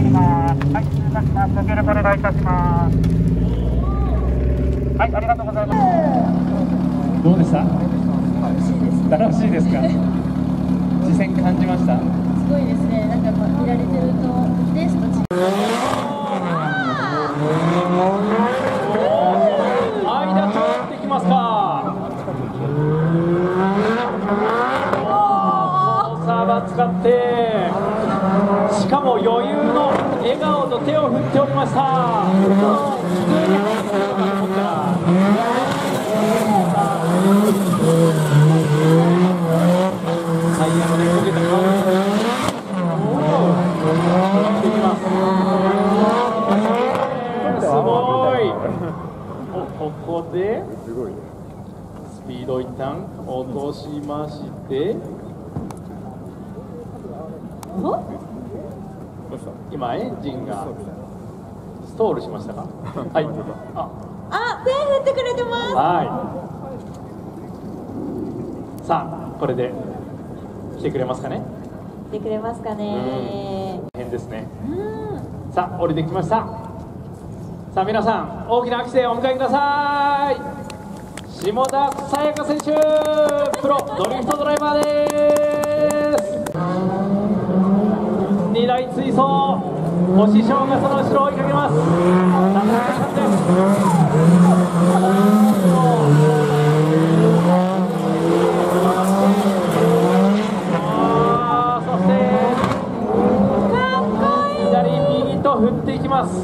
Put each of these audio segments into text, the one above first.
ります。はい、通過します。ご協力お願いいたします。はい、ありがとうございます。 どうでした？楽しいですか？視線感じました？ すごいですね。なんか見られてるとレースと違う。 間通ってきますか？サーバー使って、しかも余裕の笑顔と手を振っておりました。普通に走ってるのかと思ったらタイヤのね焦げた顔にできます。すごい。ここでスピードを一旦落としまして、今エンジンがストールしましたか？はい。 手振ってくれてます。 はい。さあこれで来てくれますかね？ 来てくれますかね。 変ですね。さあ降りてきました。さあ皆さん大きな拍手でお迎えください。下田紗也香選手、プロドリフトドライバーです。2台追走、星翔がその後ろを追いかけます。そして左右と振っていきます。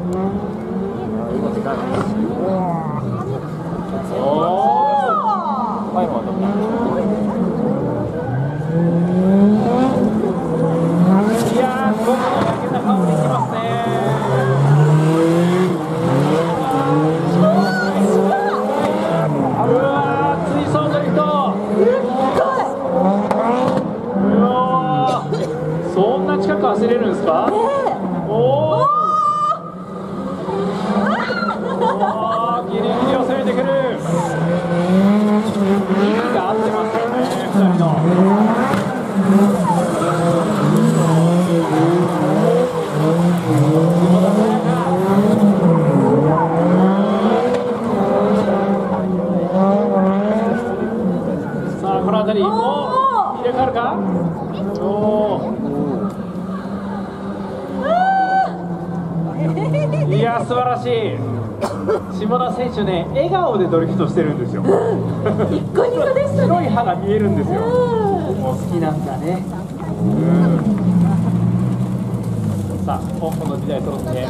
そんな近く走れるんですか？おお、ギリギリを攻めてくる。息が合ってますよね、2人の。さあこの辺り入れ替わるか？いや素晴らしい。下田選手ね、笑顔でドリフトしてるんですよ。 一個二個でしたね。 白い歯が見えるんですよ。もう好きなんだね。さあ香港の時代揃って、違う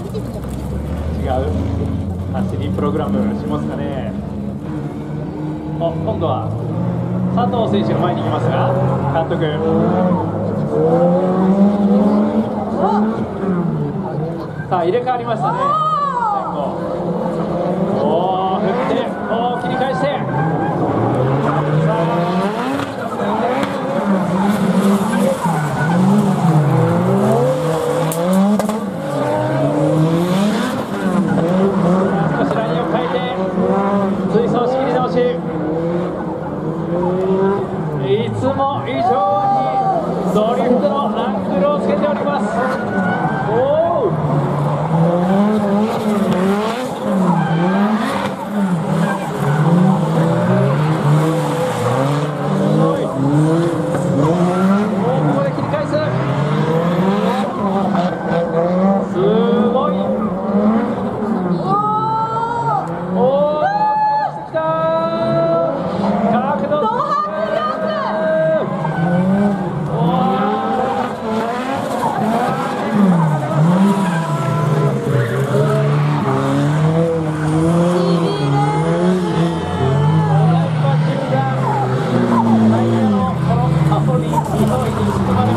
走りプログラムしますかね。今度は佐藤選手の前に行きますが、監督。さあ入れ替わりましたね。振って切り返して、少しラインを変えて追走仕切り直し。いつも以上にドリフトのアングルをつけております。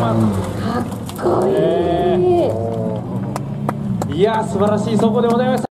いや素晴らしい走行でございました。